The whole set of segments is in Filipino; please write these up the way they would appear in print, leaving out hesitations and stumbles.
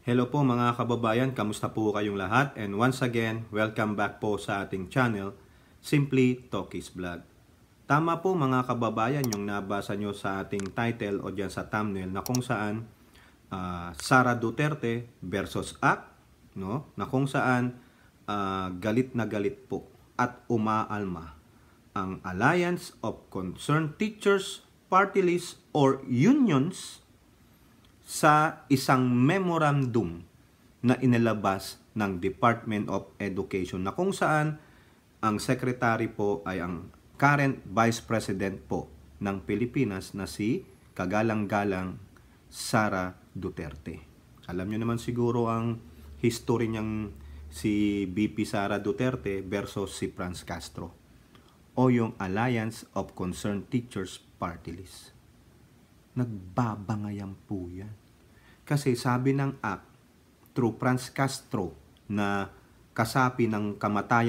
Hello po mga kababayan, kamusta po kayong lahat? And once again, welcome back po sa ating channel, Simply Tokis Vlog. Tama po mga kababayan yung nabasa nyo sa ating title o dyan sa thumbnail na kung saan Sara Duterte versus ACT, no? Na kung saan galit na galit po at umaalma ang Alliance of Concerned Teachers, Party List or Unions sa isang memorandum na inilabas ng Department of Education na kung saan ang secretary po ay ang current Vice President po ng Pilipinas na si kagalang-galang Sara Duterte. Alam nyo naman siguro ang history niyang si VP Sara Duterte versus si Franz Castro o yung Alliance of Concerned Teachers Party List. Nagbabangayan po yan. Kasi sabi ng ACT, through Franz Castro na kasapi ng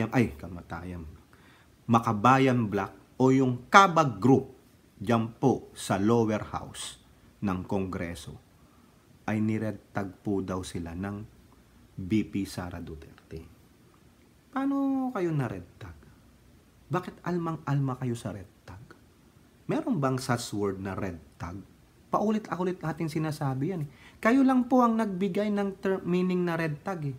Makabayan Black o yung Kabag Group dyan po sa lower house ng Kongreso ay niredtag po daw sila ng VP Sara Duterte. Paano kayo naredtag? Bakit almang-alma kayo sa redtag? Meron bang such word na redtag? Paulit-ulit natin sinasabi yan. Kayo lang po ang nagbigay ng meaning na red tag.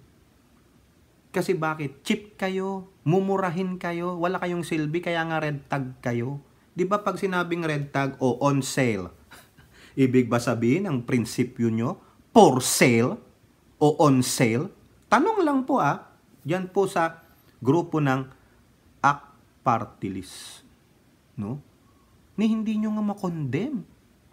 Kasi bakit? Cheap kayo, mumurahin kayo, wala kayong silbi, kaya nga red tag kayo. Di ba pag sinabing red tag o on sale, ibig ba sabihin ang prinsipyo nyo, for sale o on sale? Tanong lang po yan po sa grupo ng ACT Party List. No? Ni hindi nyo nga makondem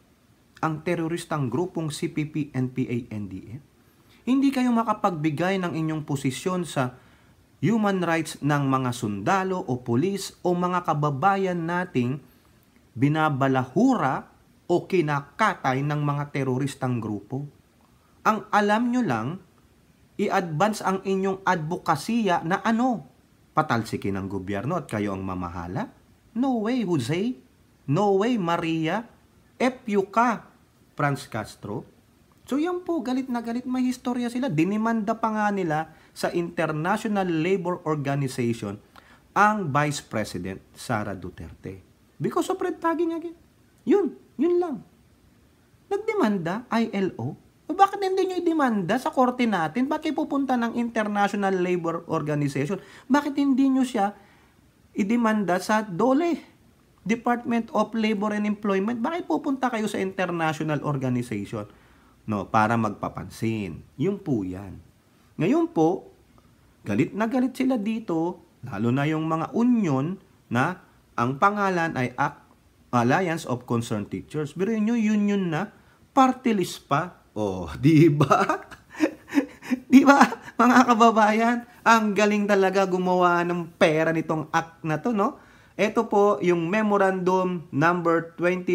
ang teroristang grupong CPP, NPA, NDF. Hindi kayo makapagbigay ng inyong posisyon sa human rights ng mga sundalo o pulis o mga kababayan nating binabalahura o kinakatay ng mga teroristang grupo. Ang alam nyo lang, i-advance ang inyong advokasya na patalsikin ng gobyerno at kayo ang mamahala? No way, Jose. No way, Maria. FU ka, Franz Castro. So yan po, galit na galit, may historya sila. Dinimanda pa nga nila sa International Labor Organization ang Vice President Sara Duterte. Because of red tagging again. Yun lang. Nagdemanda, ILO. O bakit hindi nyo i-demanda sa korte natin? Bakit pupunta ng International Labor Organization? Bakit hindi nyo siya i-demanda sa DOLE? Department of Labor and Employment, bakit pupunta kayo sa international organization? No, para magpapansin. Yun po yan. Ngayon po, galit na galit sila dito, lalo na yung mga union na ang pangalan ay Alliance of Concerned Teachers. Pero yun union na, party list pa. Oh, di ba? Di ba, mga kababayan? Ang galing talaga gumawa ng pera nitong act na to, no? Ito po yung Memorandum number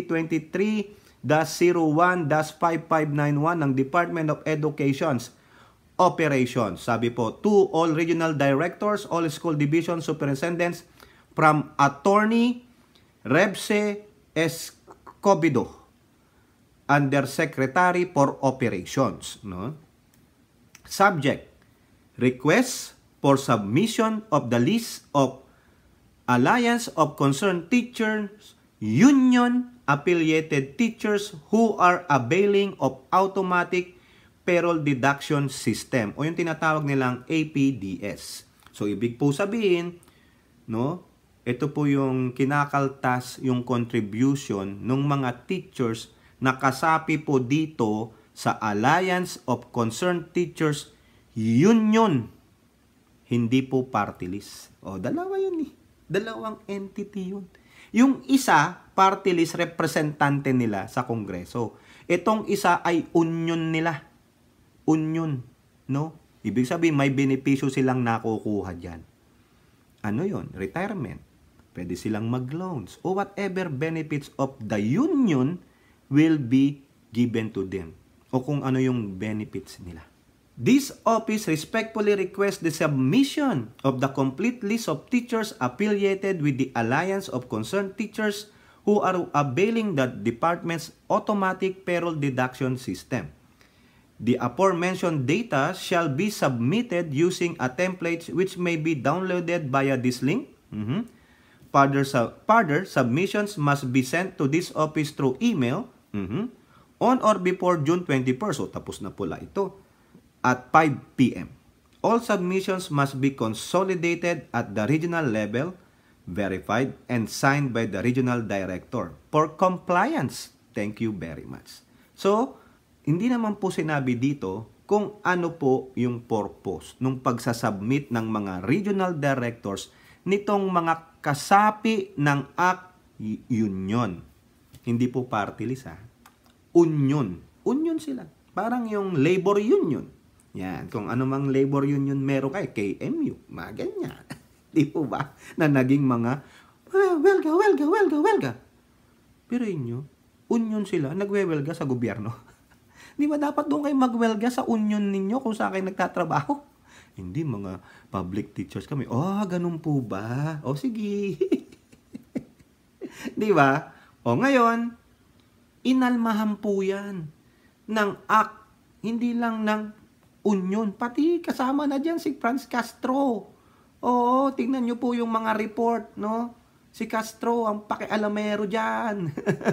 2023-01-5591 ng Department of Education's Operations. Sabi po, to all regional directors, all school division superintendents from Attorney Rebse Escobedo, Undersecretary for Operations. No? Subject, request for submission of the list of Alliance of Concerned Teachers, Union Affiliated Teachers who are availing of automatic payroll deduction system o yung tinatawag nilang APDS. So ibig po sabihin, no, ito po yung kinakaltas yung contribution ng mga teachers na kasapi po dito sa Alliance of Concerned Teachers Union. Hindi po party list. O dalawa yun Dalawang entity yun. Yung isa, party list representante nila sa Kongreso. Itong isa ay union nila. Union. No? Ibig sabihin, may benepisyo silang nakukuha dyan. Ano yun? Retirement. Pwede silang mag-loans. O whatever benefits of the union will be given to them. O kung ano yung benefits nila. This office respectfully requests the submission of the complete list of teachers affiliated with the Alliance of Concerned Teachers who are availing the department's automatic payroll deduction system. The aforementioned data shall be submitted using a template which may be downloaded via this link. Further submissions must be sent to this office through email on or before June 21st. So, tapos na pula ito. At 5 p.m. All submissions must be consolidated at the regional level, verified, and signed by the regional director for compliance. Thank you very much. So, hindi naman po sinabi dito kung ano po yung purpose nung pagsasubmit ng mga regional directors nitong mga kasapi ng union. Hindi po party list ha. Union. Union sila. Parang yung labor union. Yan. Kung ano mang labor union meron kayo, KMU. Mga ganyan. Di po ba? Na naging mga, welga. Pero inyo, union sila, nagwewelga sa gobyerno. Di ba dapat doon kayo magwelga sa union ninyo kung saan kayo nagtatrabaho? Hindi, mga public teachers kami. Oh, ganun po ba? O, sige. Di ba? O, ngayon, inalmahan po yan ng act, hindi lang ng union. Pati kasama na dyan si Franz Castro. Oo, tingnan nyo po yung mga report, no? Si Castro, ang pakialamero dyan.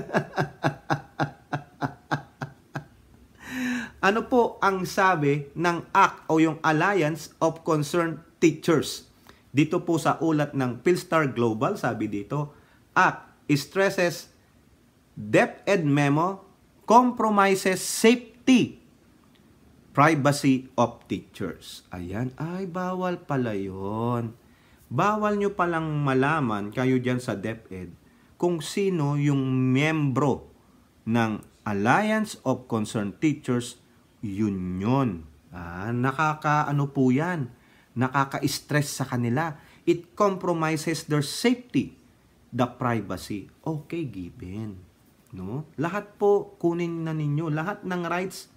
Ano po ang sabi ng ACT o yung Alliance of Concerned Teachers? Dito po sa ulat ng Philstar Global, sabi dito, ACT stresses DEPED memo compromises safety, privacy of teachers. Ayan, ay bawal pala yun. Bawal nyo palang malaman kayo dyan sa DEPED kung sino yung miyembro ng Alliance of Concerned Teachers Union. Nakakaano po yan? Nakaka-stress sa kanila. It compromises their safety, the privacy. Okay, given. No? Lahat po kunin na ninyo. Lahat ng rights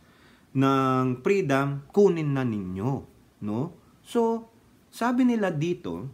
ng freedom kunin na ninyo. No? So, sabi nila dito,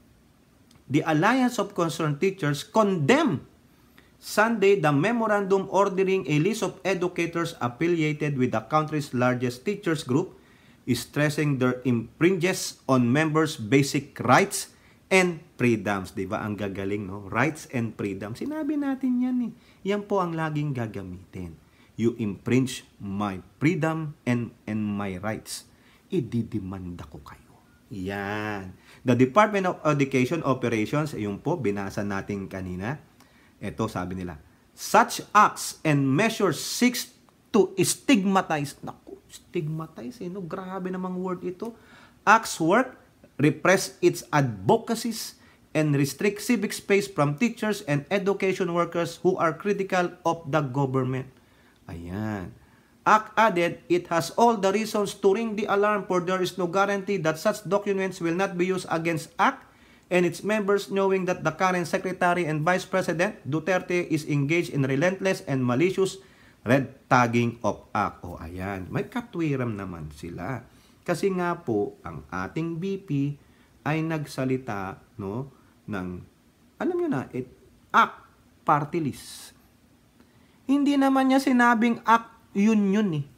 the Alliance of Concerned Teachers condemn Sunday the memorandum ordering a list of educators affiliated with the country's largest teachers group, stressing their infringes on members' basic rights and freedoms. Diba? Ang gagaling, no? Rights and freedoms. Sinabi natin yan eh. Yan po ang laging gagamitin. You infringe my freedom and my rights. Ididimanda ko kayo. Yan. The Department of Education Operations, yung po, binasa natin kanina. Ito, sabi nila, such acts and measures seeks to stigmatize. Naku, stigmatize, no? Grabe namang word ito. Acts work, repress its advocacies, and restrict civic space from teachers and education workers who are critical of the government. Ayan. ACT added, it has all the reasons to ring the alarm, for there is no guarantee that such documents will not be used against ACT and its members, knowing that the current Secretary and Vice President Duterte is engaged in relentless and malicious red tagging of ACT. O ayan, may katwiran naman sila. Kasi nga po, ang ating VP ay nagsalita, no, ng, alam nyo na, ACT party list. Hindi naman niya sinabing ACT union eh.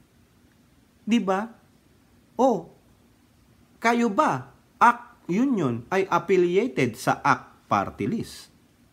Di ba? O, kayo ba, ACT union ay affiliated sa ACT party list?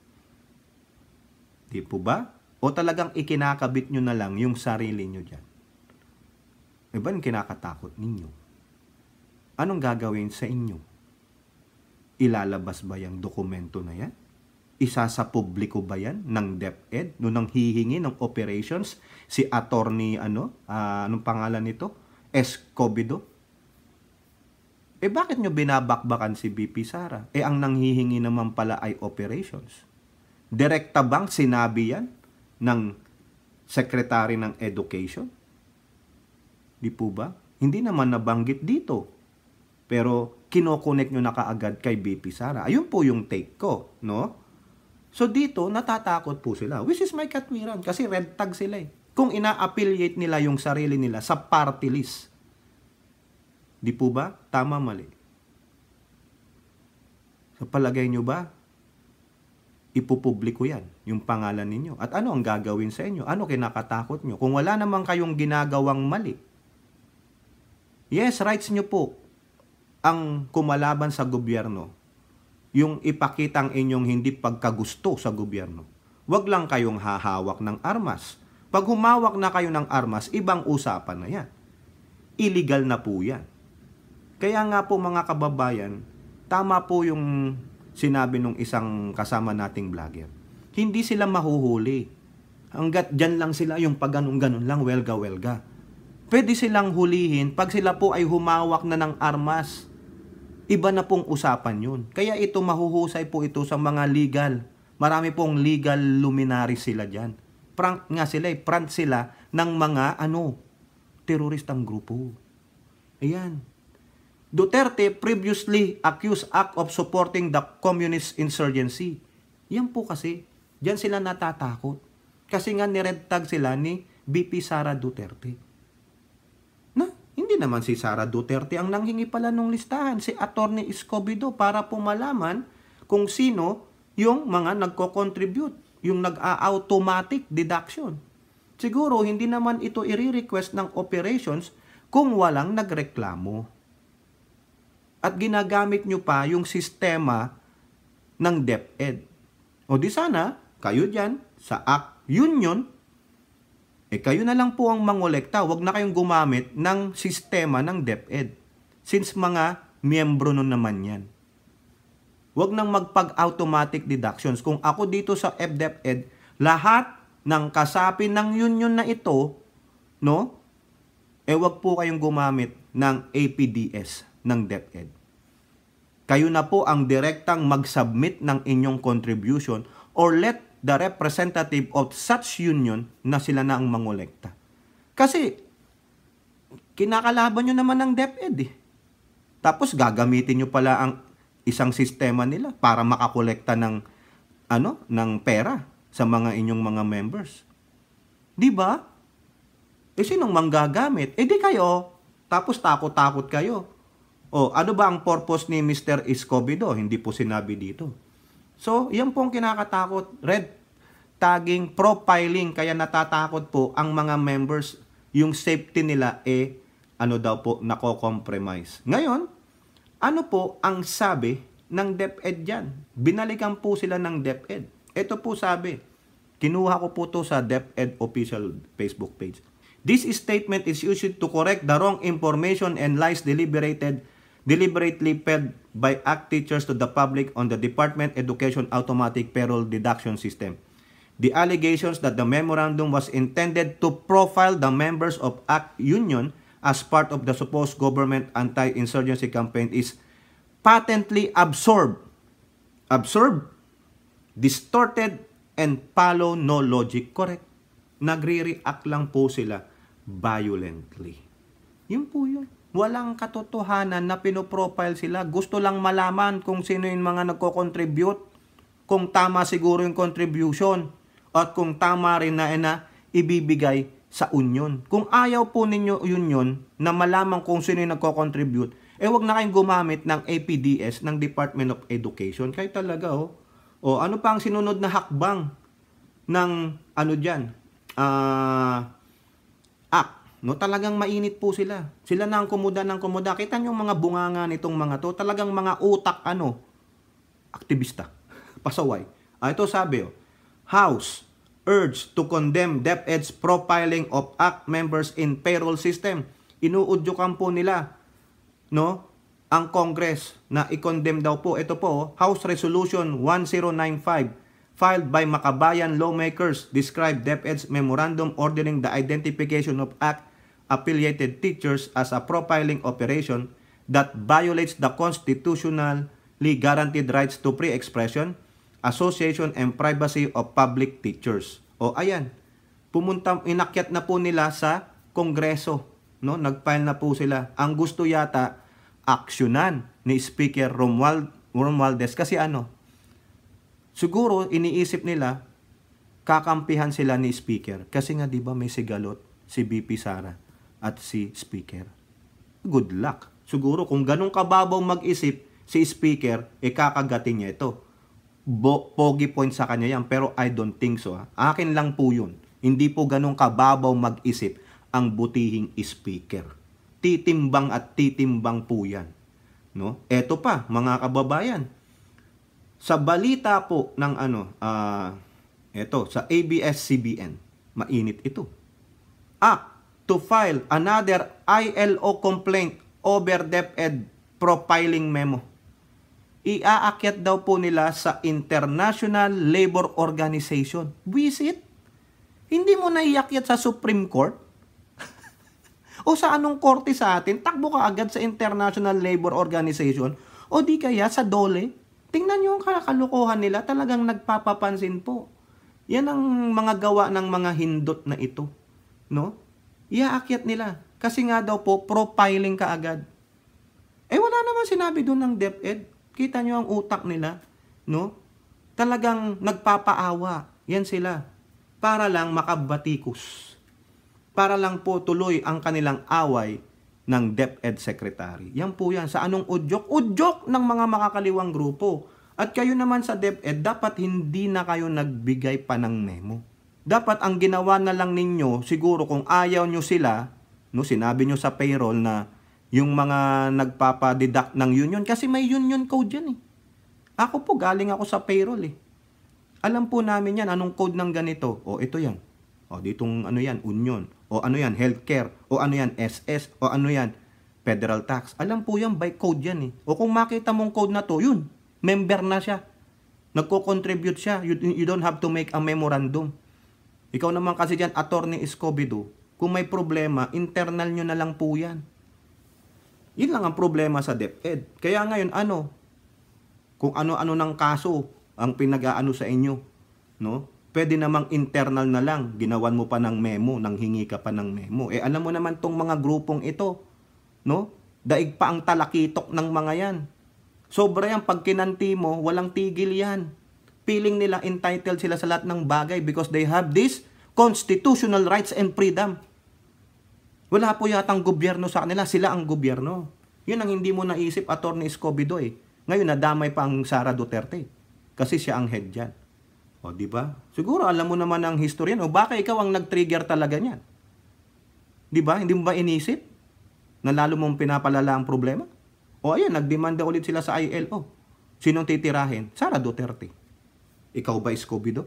Di po ba? O talagang ikinakabit nyo na lang yung sarili nyo dyan? Diba yung kinakatakot ninyo? Anong gagawin sa inyo? Ilalabas ba yung dokumento na yan? Isa sa publiko ba yan ng DepEd? Noong nang hihingi ng operations si attorney, anong pangalan nito? Escobedo? Bakit nyo binabakbakan si BP Sara? Ang nanghihingi naman pala ay operations. Direkta bang sinabi yan ng Secretary ng Education? Di po ba? Hindi naman nabanggit dito. Pero kinokonek nyo na kaagad kay BP Sara. Ayun po yung take ko, no? So dito, natatakot po sila. Which is my katwiran. Kasi red tag sila eh. Kung ina-affiliate nila yung sarili nila sa party list. Di po ba? Tama, mali. Sa palagay nyo ba, ipupubliko yan, yung pangalan ninyo? At ano ang gagawin sa inyo? Ano kinakatakot nyo? Kung wala naman kayong ginagawang mali, Yes, rights nyo po ang kumalaban sa gobyerno, yung ipakita ang inyong hindi pagkagusto sa gobyerno. Huwag lang kayong hahawak ng armas. Pag humawak na kayo ng armas, ibang usapan na yan. Illegal na po yan. Kaya nga po mga kababayan, tama po yung sinabi nung isang kasama nating vlogger. Hindi sila mahuhuli. Hanggat dyan lang sila, yung pag ganun-ganun lang, welga-welga. Pwede silang hulihin pag sila po ay humawak na ng armas. Iba na pong usapan yun. Kaya ito, mahuhusay po ito sa mga legal. Marami pong legal luminaries sila dyan. Prank nga sila, front sila ng mga teroristang grupo. Ayan. Duterte previously accused act of supporting the communist insurgency. Yan po kasi, diyan sila natatakot. Kasi nga nired tag sila ni VP Sara Duterte. Hindi naman si Sara Duterte ang nanghingi pala nung listahan, si Atty. Escobedo, para po malaman kung sino yung mga nagko-contribute, yung nag-automatic deduction. Siguro hindi naman ito i-request ng operations kung walang nagreklamo. At ginagamit nyo pa yung sistema ng DEPED. O di sana, kayo dyan, sa Act Union, kayo na lang po ang mangolekta. Huwag na kayong gumamit ng sistema ng DEPED. Since mga miyembro nun naman yan. Huwag nang magpag-automatic deductions. Kung ako dito sa FDEPED, lahat ng kasapi ng union na ito, huwag po kayong gumamit ng APDS ng DEPED. Kayo na po ang direktang mag-submit ng inyong contribution or let the representative of such union na sila na ang mangolekta. Kasi, kinakalaban nyo naman ng DEPED Tapos, gagamitin nyo pala ang isang sistema nila para makakolekta ng pera sa mga inyong mga members. Di ba? Sinong manggagamit? Di kayo. Tapos takot-takot kayo. Ano ba ang purpose ni Mr. Escobedo? Hindi po sinabi dito. So, yan po ang kinakatakot. Red tagging, profiling. Kaya natatakot po ang mga members. Yung safety nila nako-compromise. Ngayon, ano po ang sabi ng DepEd dyan? Binalikan po sila ng DepEd. Ito po sabi. Kinuha ko po to sa DepEd official Facebook page. This statement is used to correct the wrong information and lies deliberately fed by ACT teachers to the public on the Department Education Automatic Payroll Deduction System. The allegations that the memorandum was intended to profile the members of ACT Union as part of the supposed government anti-insurgency campaign is patently absurd, distorted, and follow no logic. Correct. Nagre-react lang po sila violently. Yun po yun. Walang katotohanan na pinoprofile sila. Gusto lang malaman kung sino yung mga nagko-contribute, kung tama siguro yung contribution, at kung tama rin na ibibigay sa union. Kung ayaw po ninyo union na malaman kung sino yung nagko-contribute, wag na kayong gumamit ng APDS ng Department of Education. Kayo talaga, ano pa ang sinunod na hakbang ng act? Talagang mainit po sila. Sila na ang kumuda ng kumuda. Kita nyo mga bunganga nitong mga to. Talagang mga utak, aktivista. Pasaway. Ito sabi, House urged to condemn DepEd's profiling of ACT members in payroll system. Inuudyukan po nila, ang Congress na i-condemn daw po. Ito po, House Resolution 1095 filed by Makabayan lawmakers describe DepEd's memorandum ordering the identification of ACT-affiliated teachers as a profiling operation that violates the constitutionally guaranteed rights to free expression, association, and privacy of public teachers. Ayan, inakyat na po nila sa Kongreso. Nag-file na po sila. Ang gusto yata, aksyonan ni Speaker Romualdez. Kasi siguro iniisip nila, kakampihan sila ni Speaker. Kasi nga, di ba, may sigalot si VP Sara at si Speaker. Good luck. Siguro, kung ganun kababaw mag-isip si Speaker, kakagatin niya ito. Pogi point sa kanya yan, pero I don't think so. Akin lang po yun. Hindi po ganun kababaw mag-isip ang butihing Speaker. titimbang at titimbang po yan. No? Eto pa, mga kababayan, sa balita po ng sa ABS-CBN, mainit ito. Act to file another ILO complaint over DEPED profiling memo. Iaakyat daw po nila sa International Labor Organization. Visit? Hindi mo na iakyat sa Supreme Court? O sa anong korte sa atin? Takbo ka agad sa International Labor Organization? O di kaya sa DOLE? Tingnan nyo ang kalokohan nila. Talagang nagpapapansin po. Yan ang mga gawa ng mga hindot na ito. No? Iaakyat nila. Kasi nga daw po, profiling ka agad. Wala naman sinabi doon ng DepEd. Kita nyo ang utak nila. No? Talagang nagpapaawa. Yan sila. Para lang makabatikos. Para lang po tuloy ang kanilang away ng DepEd Secretary. Yan po yan. Sa anong udyok? Udyok ng mga makakaliwang grupo. At kayo naman sa DepEd, dapat hindi na kayo nagbigay pa ng memo. Dapat ang ginawa na lang ninyo, siguro kung ayaw nyo sila, no, sinabi nyo sa payroll na yung mga nagpapadidak ng union, kasi may union code yan eh. Ako po, galing ako sa payroll eh. Alam po namin yan, anong code ng ganito. O ito yan. O ditong ano yan, union. O ano yan, healthcare. O ano yan, SS. O ano yan, federal tax. Alam po yan, by code yan eh. O kung makita mong code na to, yun, member na siya. Nagko-contribute siya. You don't have to make a memorandum. Ikaw naman kasi dyan, Attorney Escobedo, kung may problema, internal nyo na lang po yan. Yun lang ang problema sa DepEd. Kaya ngayon, kung ano-ano ng kaso ang pinag-aano sa inyo, no? Pwede namang internal na lang, ginawan mo pa ng memo, nang hingi ka pa ng memo. Alam mo naman tong mga grupong ito, no? Daig pa ang talakitok ng mga yan. Sobra yan, pag kinanti mo, walang tigil yan. Feeling nila entitled sila sa lahat ng bagay because they have this constitutional rights and freedom. Wala po yatang gobyerno sa kanila, sila ang gobyerno. Yun ang hindi mo naisip, Attorney Escobedo eh. Ngayon, nadamay pa ang Sara Duterte. Kasi siya ang head dyan. O, di ba? Siguro, alam mo naman ang history yan. O, baka ikaw ang nag-trigger talaga niyan. Di ba? Hindi mo ba inisip na lalo mong pinapalala ang problema? O, ayan, nagdemanda ulit sila sa ILO. Sinong titirahin? Sara Duterte. Ikaw ba, Escobedo?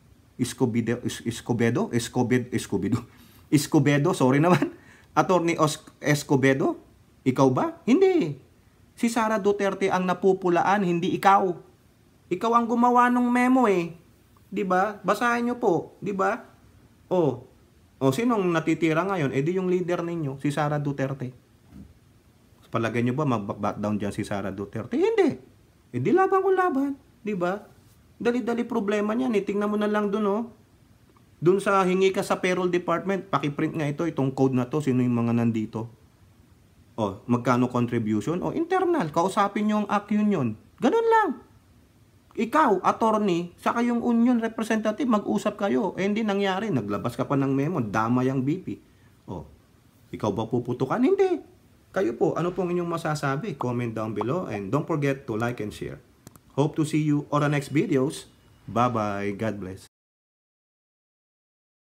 Escobedo, sorry naman. Attorney Escobedo? Ikaw ba? Hindi. Si Sara Duterte ang napupulaan, hindi ikaw. Ikaw ang gumawa ng memo eh. 'Di ba? Basahin niyo po, 'di ba? Sinong natitira ngayon? Di yung leader ninyo, si Sara Duterte. Palagay niyo ba mag-back down diyan si Sara Duterte? Hindi. Di laban ko laban, 'di ba? Dali-dali problema niyan. Tingnan mo na lang doon, oh. Doon sa hingi ka sa payroll department, paki-print nga itong code na to, sino yung mga nandito. Magkano contribution? Internal, kausapin niyo ang ACT Union. Ganun lang. Ikaw, attorney, saka yung union representative, mag-usap kayo. Hindi nangyari. Naglabas ka pa ng memo, damay ang BP. Ikaw ba puputukan? Hindi. Kayo po, ano pong inyong masasabi? Comment down below and don't forget to like and share. Hope to see you on the next videos. Bye-bye. God bless.